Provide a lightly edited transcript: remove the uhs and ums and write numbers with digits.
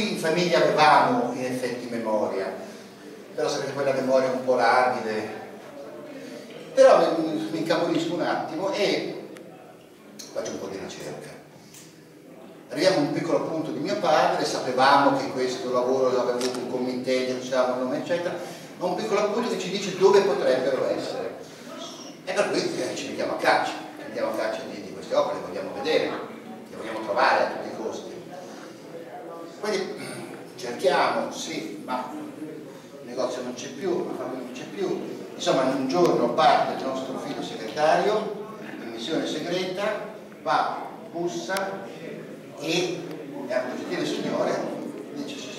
qui in famiglia avevamo in effetti memoria, però sapete quella memoria un po' labile, però mi incaponisco un attimo e faccio un po' di ricerca. Arriviamo a un piccolo punto di mio padre, sapevamo che questo lavoro aveva avuto un committente, diciamo, nome eccetera, ma un piccolo punto che ci dice dove potrebbero essere. E per cui ci mettiamo a caccia di queste opere, le vogliamo vedere, le vogliamo trovare a tutti i costi. Quindi cerchiamo, sì, ma il negozio non c'è più, la fabbrica non c'è più. Insomma, un giorno parte il nostro figlio segretario in missione segreta, va, bussa e il gentile signore dice: